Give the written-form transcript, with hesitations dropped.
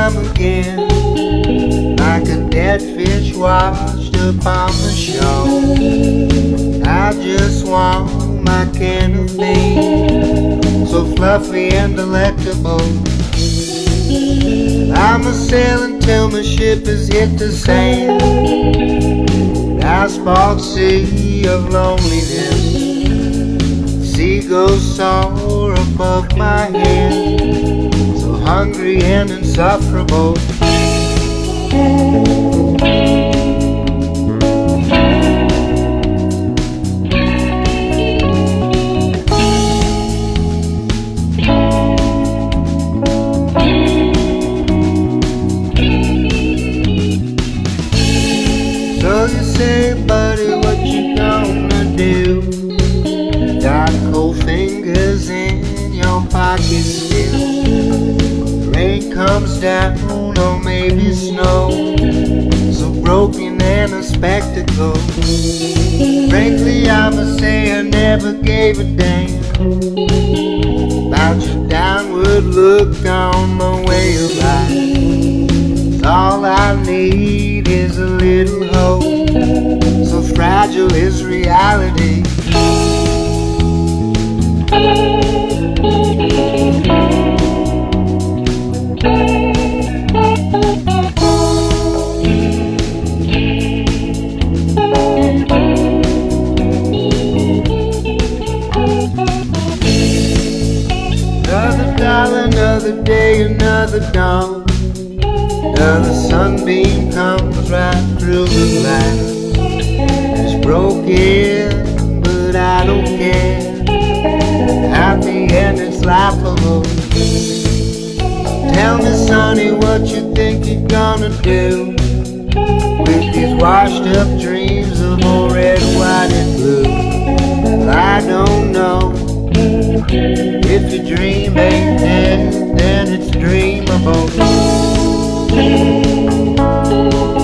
come again, like a dead fish washed upon the shore. I just want my can of beans, so fluffy and delectable. I'm a sail until my ship has hit the sand, asphalt sea of loneliness. Seagulls soar above my head, so hungry and insufferable. So you say, buddy, what you gonna do? Got cold fingers in your pocket still. Rain comes down or maybe snow, so broken and a spectacle. Frankly, I'ma say I never gave a damn about your downward look on my way of life. All I need is a little hope, so fragile is reality. Another dollar, another day, another dawn. Another sunbeam comes right through the light. It's broken, but I don't care. Happy and it's laughable. Tell me, sonny, what you think you're gonna do with these washed up dreams of all red, white, and blue? Well, I don't know. If your dream ain't dead, then it's dreamable.